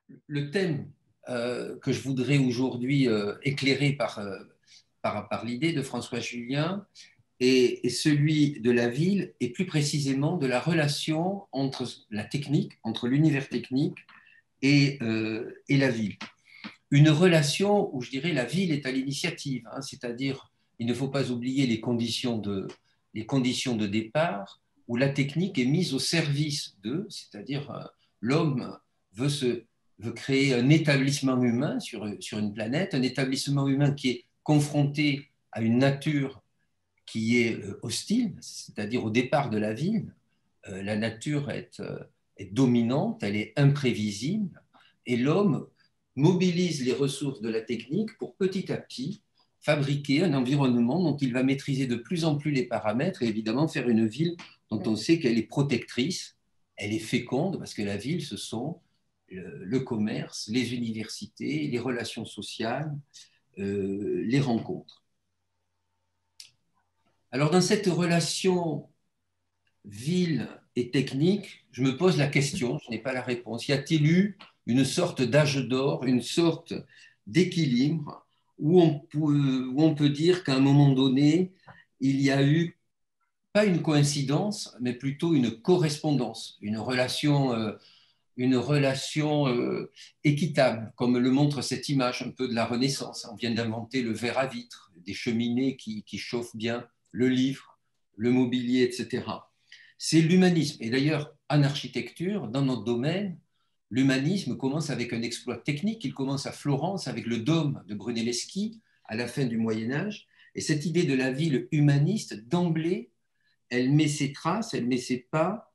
Le thème que je voudrais aujourd'hui éclairer par l'idée de François Julien est celui de la ville et plus précisément de la relation entre la technique, entre l'univers technique et la ville. Une relation où je dirais la ville est à l'initiative, hein, c'est-à-dire il ne faut pas oublier les conditions de départ où la technique est mise au service d'eux, c'est-à-dire l'homme veut, veut créer un établissement humain sur une planète, un établissement humain qui est confronté à une nature qui est hostile, c'est-à-dire au départ de la ville, la nature est dominante, elle est imprévisible, et l'homme mobilise les ressources de la technique pour petit à petit fabriquer un environnement dont il va maîtriser de plus en plus les paramètres et évidemment faire une ville dont on sait qu'elle est protectrice, elle est féconde, parce que la ville, ce sont le commerce, les universités, les relations sociales, les rencontres. Alors dans cette relation ville et technique, je me pose la question, je n'ai pas la réponse. Y a-t-il eu une sorte d'âge d'or, une sorte d'équilibre où on peut dire qu'à un moment donné, il y a eu pas une coïncidence, mais plutôt une correspondance, une relation équitable, comme le montre cette image un peu de la Renaissance. On vient d'inventer le verre à vitre, des cheminées qui chauffent bien, le livre, le mobilier, etc. C'est l'humanisme. Et d'ailleurs, en architecture, dans notre domaine, l'humanisme commence avec un exploit technique. Il commence à Florence avec le dôme de Brunelleschi à la fin du Moyen Âge. Et cette idée de la ville humaniste, d'emblée, elle met ses traces, elle met ses pas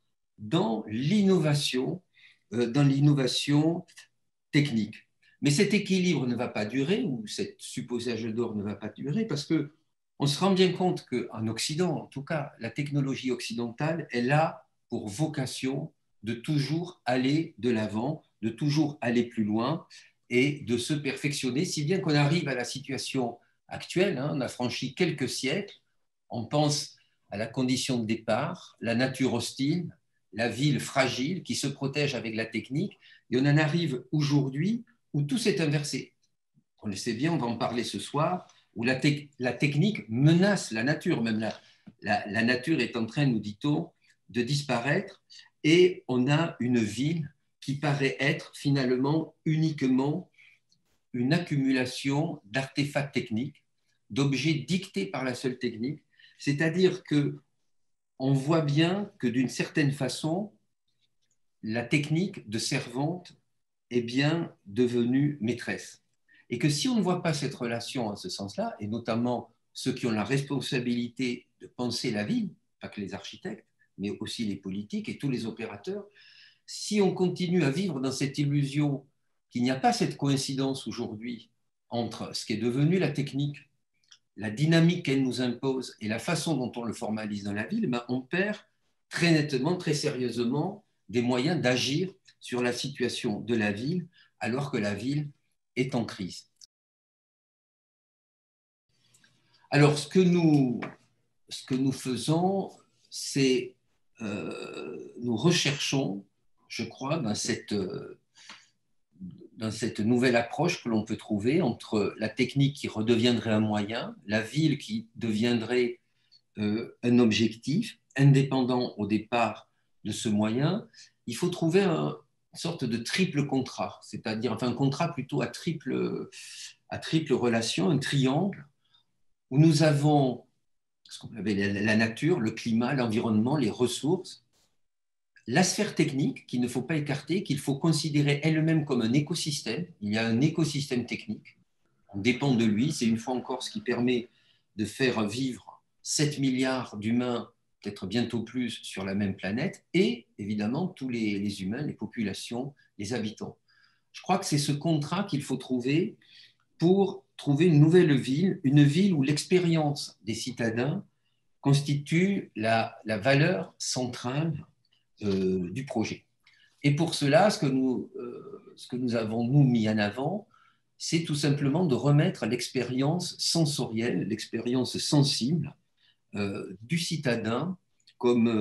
dans l'innovation technique. Mais cet équilibre ne va pas durer, ou cette supposé âge d'or ne va pas durer, parce que on se rend bien compte qu'en Occident, en tout cas, la technologie occidentale, elle a pour vocation de toujours aller de l'avant, de toujours aller plus loin et de se perfectionner, si bien qu'on arrive à la situation actuelle. Hein, on a franchi quelques siècles, on pense à la condition de départ, la nature hostile, la ville fragile qui se protège avec la technique, et on en arrive aujourd'hui où tout s'est inversé. On le sait bien, on va en parler ce soir, où la technique menace la nature, même la nature est en train, nous dit-on, de disparaître, et on a une ville qui paraît être finalement uniquement une accumulation d'artefacts techniques, d'objets dictés par la seule technique, c'est-à-dire que on voit bien que d'une certaine façon, la technique de servante est bien devenue maîtresse. Et que si on ne voit pas cette relation en ce sens-là, et notamment ceux qui ont la responsabilité de penser la ville, pas que les architectes, mais aussi les politiques et tous les opérateurs, si on continue à vivre dans cette illusion qu'il n'y a pas cette coïncidence aujourd'hui entre ce qui est devenu la technique, la dynamique qu'elle nous impose et la façon dont on le formalise dans la ville, ben on perd très nettement, très sérieusement des moyens d'agir sur la situation de la ville alors que la ville est en crise. Alors, ce que nous faisons, c'est nous recherchons, je crois, dans cette nouvelle approche que l'on peut trouver entre la technique qui redeviendrait un moyen, la ville qui deviendrait un objectif indépendant au départ de ce moyen, il faut trouver une sorte de triple contrat, c'est-à-dire enfin un contrat plutôt à triple relation, un triangle, où nous avons ce qu'on appelle la nature, le climat, l'environnement, les ressources, la sphère technique qu'il ne faut pas écarter, qu'il faut considérer elle-même comme un écosystème. Il y a un écosystème technique, on dépend de lui, c'est une fois encore ce qui permet de faire vivre 7 milliards d'humains, peut-être bientôt plus, sur la même planète, et évidemment tous les humains, les populations, les habitants. Je crois que c'est ce contrat qu'il faut trouver pour trouver une nouvelle ville, une ville où l'expérience des citadins constitue la valeur centrale du projet. Et pour cela, ce que nous avons, nous, mis en avant, c'est tout simplement de remettre l'expérience sensorielle, l'expérience sensible du citadin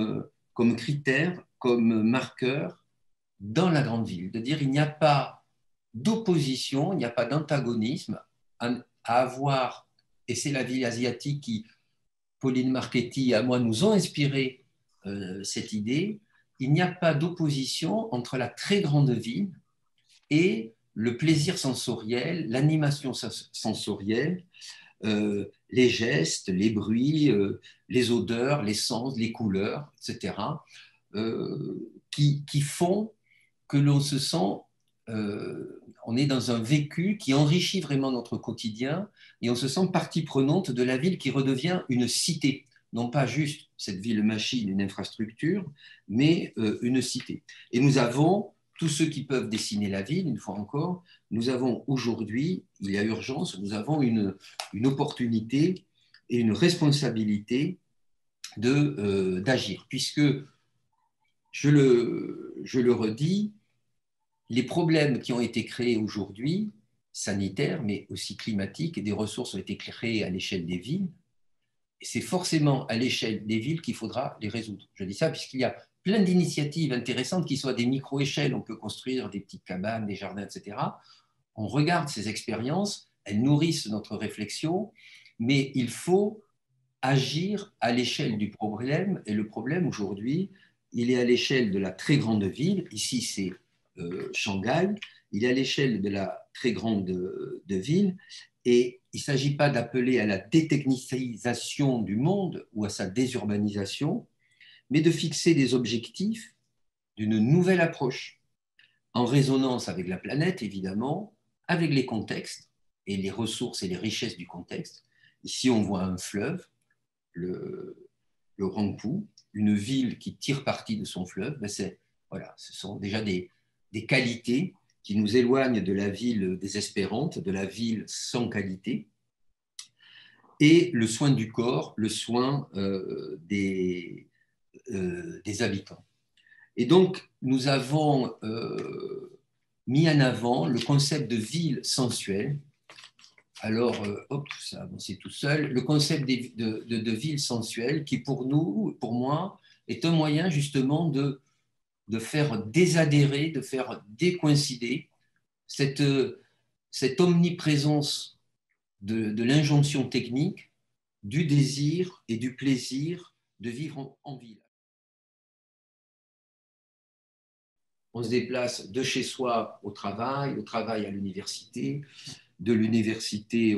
comme critère, comme marqueur dans la grande ville. De dire il n'y a pas d'opposition, il n'y a pas d'antagonisme à avoir, et c'est la ville asiatique qui, Pauline Marchetti et moi, nous ont inspiré cette idée, il n'y a pas d'opposition entre la très grande ville et le plaisir sensoriel, l'animation sensorielle, les gestes, les bruits, les odeurs, les sens, les couleurs, etc., qui font que l'on se sent, on est dans un vécu qui enrichit vraiment notre quotidien et on se sent partie prenante de la ville qui redevient une cité, non pas juste cette ville machine, une infrastructure, mais une cité. Et nous avons, tous ceux qui peuvent dessiner la ville, une fois encore, nous avons aujourd'hui, il y a urgence, nous avons une opportunité et une responsabilité d'agir, puisque, je le redis, les problèmes qui ont été créés aujourd'hui, sanitaires, mais aussi climatiques, et des ressources ont été créées à l'échelle des villes, et c'est forcément à l'échelle des villes qu'il faudra les résoudre. Je dis ça puisqu'il y a plein d'initiatives intéressantes qui sont à des micro-échelles. On peut construire des petites cabanes, des jardins, etc. On regarde ces expériences, elles nourrissent notre réflexion, mais il faut agir à l'échelle du problème. Et le problème aujourd'hui, il est à l'échelle de la très grande ville. Ici, c'est Shanghai. Il est à l'échelle de la très grande ville. Et il ne s'agit pas d'appeler à la détechnicisation du monde ou à sa désurbanisation, mais de fixer des objectifs d'une nouvelle approche, en résonance avec la planète, évidemment, avec les contextes et les ressources et les richesses du contexte. Ici, on voit un fleuve, le Rangpou, une ville qui tire parti de son fleuve. Ben voilà, ce sont déjà des qualités qui nous éloignent de la ville désespérante, de la ville sans qualité, et le soin du corps, le soin des habitants. Et donc, nous avons mis en avant le concept de ville sensuelle. Alors, hop, ça a avancé tout seul. Le concept de ville sensuelle qui, pour nous, pour moi, est un moyen justement de faire désadhérer, de faire décoïncider cette omniprésence de l'injonction technique, du désir et du plaisir de vivre en ville. On se déplace de chez soi au travail à l'université, de l'université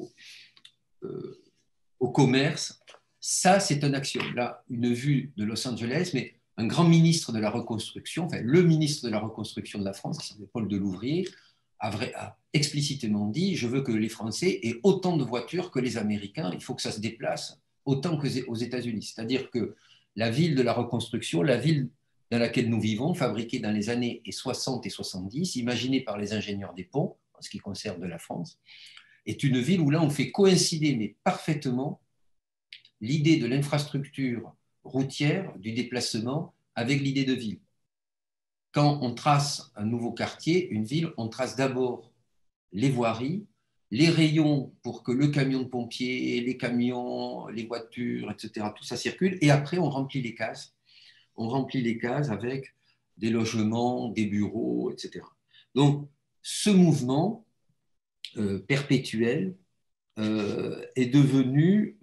au commerce. Ça, c'est un axiome. Là, une vue de Los Angeles, mais un grand ministre de la reconstruction, enfin le ministre de la reconstruction de la France, qui s'appelle Paul Delouvrier, a explicitement dit: je veux que les Français aient autant de voitures que les Américains, il faut que ça se déplace autant qu'aux États-Unis. C'est-à-dire que la ville de la reconstruction, la ville dans laquelle nous vivons, fabriquée dans les années 60 et 70, imaginée par les ingénieurs des ponts, en ce qui concerne de la France, est une ville où là on fait coïncider, mais parfaitement, l'idée de l'infrastructure routière, du déplacement, avec l'idée de ville. Quand on trace un nouveau quartier, une ville, on trace d'abord les voiries, les rayons pour que le camion de pompiers, les camions, les voitures, etc., tout ça circule, et après on remplit les cases. On remplit les cases avec des logements, des bureaux, etc. Donc, ce mouvement perpétuel est devenu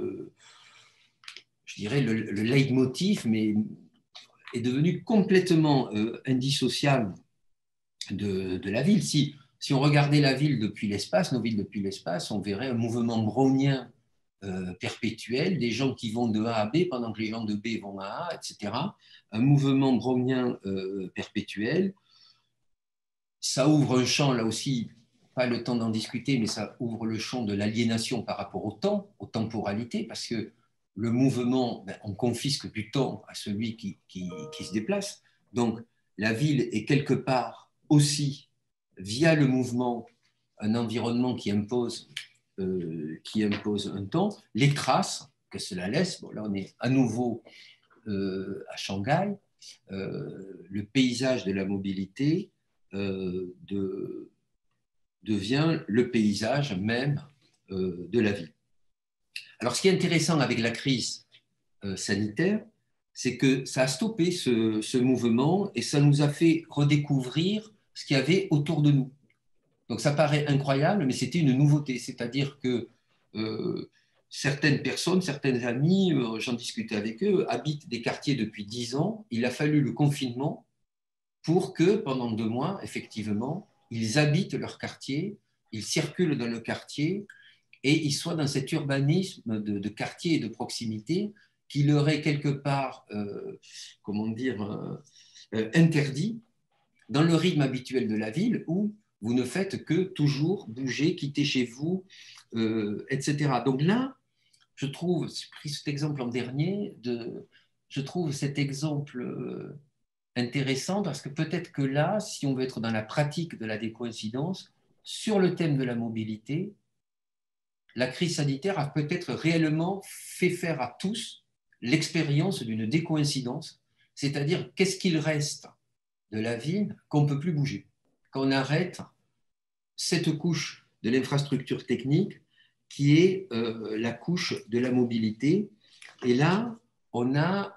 je dirais, le leitmotiv, mais est devenu complètement indissociable de la ville. Si on regardait la ville depuis l'espace, nos villes depuis l'espace, on verrait un mouvement brownien perpétuel, des gens qui vont de A à B pendant que les gens de B vont à A, etc. Un mouvement brownien perpétuel. Ça ouvre un champ, là aussi, pas le temps d'en discuter, mais ça ouvre le champ de l'aliénation par rapport au temps, aux temporalités, parce que le mouvement, ben, on confisque du temps à celui qui se déplace. Donc, la ville est quelque part aussi, via le mouvement, un environnement qui impose un temps. Les traces que cela laisse, bon, là on est à nouveau à Shanghai, le paysage de la mobilité devient le paysage même de la ville. Alors, ce qui est intéressant avec la crise sanitaire, c'est que ça a stoppé ce mouvement et ça nous a fait redécouvrir ce qu'il y avait autour de nous. Donc ça paraît incroyable, mais c'était une nouveauté. C'est-à-dire que certaines personnes, certains amis, j'en discutais avec eux, habitent des quartiers depuis 10 ans. Il a fallu le confinement pour que pendant 2 mois, effectivement, ils habitent leur quartier, ils circulent dans le quartier et ils soient dans cet urbanisme de quartier et de proximité qui leur est quelque part, comment dire, interdit dans le rythme habituel de la ville où vous ne faites que toujours bouger, quitter chez vous, etc. Donc là, je trouve, j'ai pris cet exemple en dernier, je trouve cet exemple intéressant parce que peut-être que là, si on veut être dans la pratique de la décoïncidence, sur le thème de la mobilité, la crise sanitaire a peut-être réellement fait faire à tous l'expérience d'une décoïncidence, c'est-à-dire qu'est-ce qu'il reste de la ville qu'on ne peut plus bouger, qu'on arrête cette couche de l'infrastructure technique qui est la couche de la mobilité. Et là, on a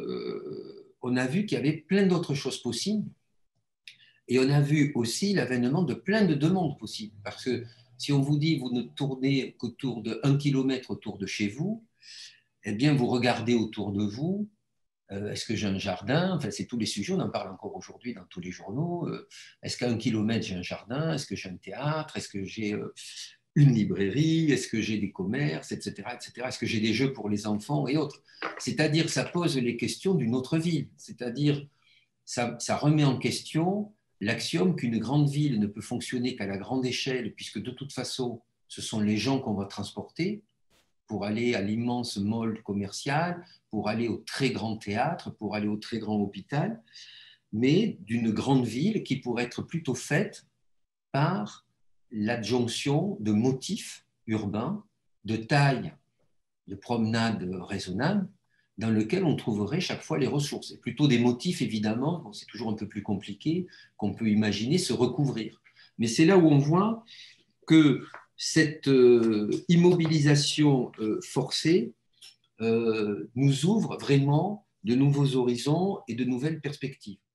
vu qu'il y avait plein d'autres choses possibles. Et on a vu aussi l'avènement de plein de demandes possibles. Parce que si on vous dit vous ne tournez qu'autour de 1 kilomètre autour de chez vous, eh bien, vous regardez autour de vous. Est-ce que j'ai un jardin? Enfin, c'est tous les sujets, on en parle encore aujourd'hui dans tous les journaux. Est-ce qu'à 1 kilomètre, j'ai un jardin? Est-ce que j'ai un théâtre? Est-ce que j'ai une librairie? Est-ce que j'ai des commerces, etc., etc. Est-ce que j'ai des jeux pour les enfants et autres? C'est-à-dire, ça pose les questions d'une autre ville. C'est-à-dire, ça remet en question l'axiome qu'une grande ville ne peut fonctionner qu'à la grande échelle, puisque de toute façon, ce sont les gens qu'on va transporter pour aller à l'immense mall commercial, pour aller au très grand théâtre, pour aller au très grand hôpital, mais d'une grande ville qui pourrait être plutôt faite par l'adjonction de motifs urbains, de taille, de promenade raisonnable, dans lequel on trouverait chaque fois les ressources. Et plutôt des motifs, évidemment, bon, c'est toujours un peu plus compliqué, qu'on peut imaginer se recouvrir. Mais c'est là où on voit que cette immobilisation forcée nous ouvre vraiment de nouveaux horizons et de nouvelles perspectives.